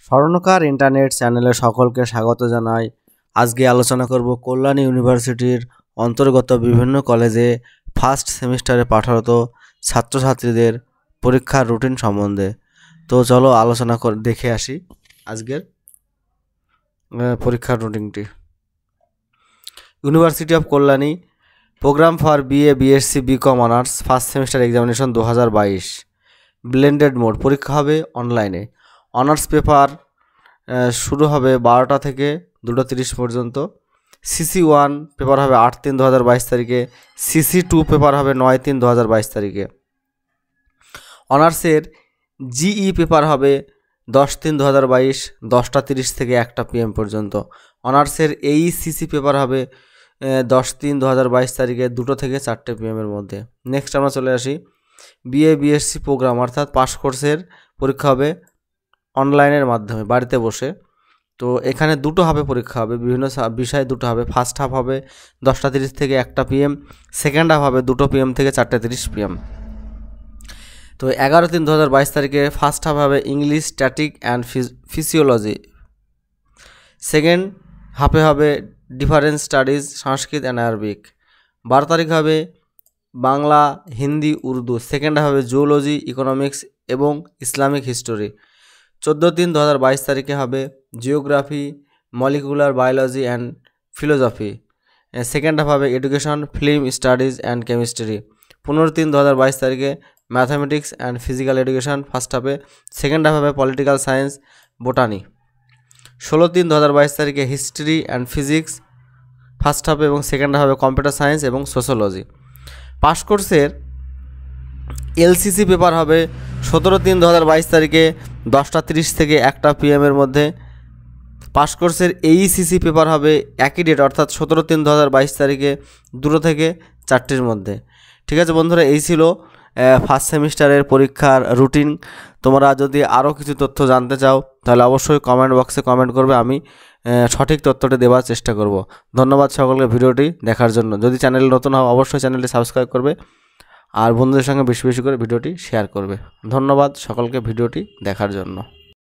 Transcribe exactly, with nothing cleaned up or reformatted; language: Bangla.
স্বর্ণকার ইন্টারনেট চ্যানেলে সকলকে স্বাগত জানাই। আজকে আলোচনা করব কল্যাণী ইউনিভার্সিটির অন্তর্গত বিভিন্ন কলেজে ফার্স্ট সেমিস্টারে পাঠরত ছাত্রছাত্রীদের পরীক্ষার রুটিন সম্বন্ধে। তো চলো আলোচনা করে দেখে আসি আজকের পরীক্ষার রুটিনটি। University of Kalyani program for BA BSc BCom honours first semester examination দু হাজার বাইশ ব্লেন্ডেড মোড। পরীক্ষা হবে অনলাইনে। অনার্স পেপার শুরু হবে বারোটা থেকে দুটো তিরিশ পর্যন্ত। সিসি ওয়ান পেপার হবে আট তিন দু হাজার বাইশ তারিখে। সিসি টু পেপার হবে নয় তিন দু হাজার বাইশ তারিখে। অনার্সের জিই পেপার হবে দশ তিন দু হাজার বাইশ দশটা তিরিশ থেকে একটা পিএম পর্যন্ত। অনার্সের এইসিসি পেপার হবে দশ তিন দু হাজার বাইশ তারিখে দুটো থেকে চারটে পিএমের মধ্যে। নেক্সট আমরা চলে আসি বিএ বিএসসি প্রোগ্রাম অর্থাৎ পাস কোর্সের পরীক্ষা হবে অনলাইনের মাধ্যমে বাড়িতে বসে। তো এখানে দুটো হাফে পরীক্ষা হবে, বিভিন্ন বিষয়ে দুটো হবে। ফার্স্ট হাফ হবে দশটা তিরিশ থেকে একটা পিএম, সেকেন্ড হাফ হবে দুটো পিএম থেকে চারটে তিরিশ পিএম। তো এগারো তিন দু হাজার বাইশ তারিখে ফার্স্ট হাফ হবে English, static and physiology. Second হাফে হবে difference studies, Sanskrit and Arabic. বারো তারিখ হবে বাংলা, হিন্দি, উর্দু। সেকেন্ড হাফ হবে জুওলজি, ইকোনমিক্স এবং ইসলামিক হিস্টোরি। চোদ্দো তিন দু হাজার বাইশ তারিখে হবে geography, molecular biology and philosophy. Second half হবে education, film studies and chemistry. পনেরো তিন দু হাজার বাইশ তারিখে mathematics and physical education first হাফে। সেকেন্ড হাফ হবে পলিটিক্যাল সায়েন্স, বোটানি। ষোলো তিন দু হাজার বাইশ তারিখে হিস্ট্রি অ্যান্ড ফিজিক্স ফার্স্ট হাফে এবং সেকেন্ড হাফে কম্পিউটার সায়েন্স এবং সোশ্যোলজি। পাস কোর্সের এলসিসি পেপার হবে সতেরো তিন দু হাজার বাইশ তারিখে দশটা তিরিশ থেকে একটা পিএমের মধ্যে। পাস কোর্সের এইসিসি পেপার হবে একই ডেট অর্থাৎ সতেরো তিন দু হাজার বাইশ তারিখে দুটো থেকে চারটির মধ্যে। ঠিক আছে বন্ধুরা, এই ছিল ফার্স্ট সেমিস্টারের পরীক্ষার রুটিন। তোমরা যদি আরও কিছু তথ্য জানতে চাও তাহলে অবশ্যই কমেন্ট বক্সে কমেন্ট করবে, আমি সঠিক তথ্যটি দেওয়ার চেষ্টা করব। ধন্যবাদ সকলকে ভিডিওটি দেখার জন্য। যদি চ্যানেল নতুন হও অবশ্যই চ্যানেলটি সাবস্ক্রাইব করবে আর বন্ধুদের সঙ্গে বেশি বেশি করে ভিডিওটি শেয়ার করবে। ধন্যবাদ সকলকে ভিডিওটি দেখার জন্য।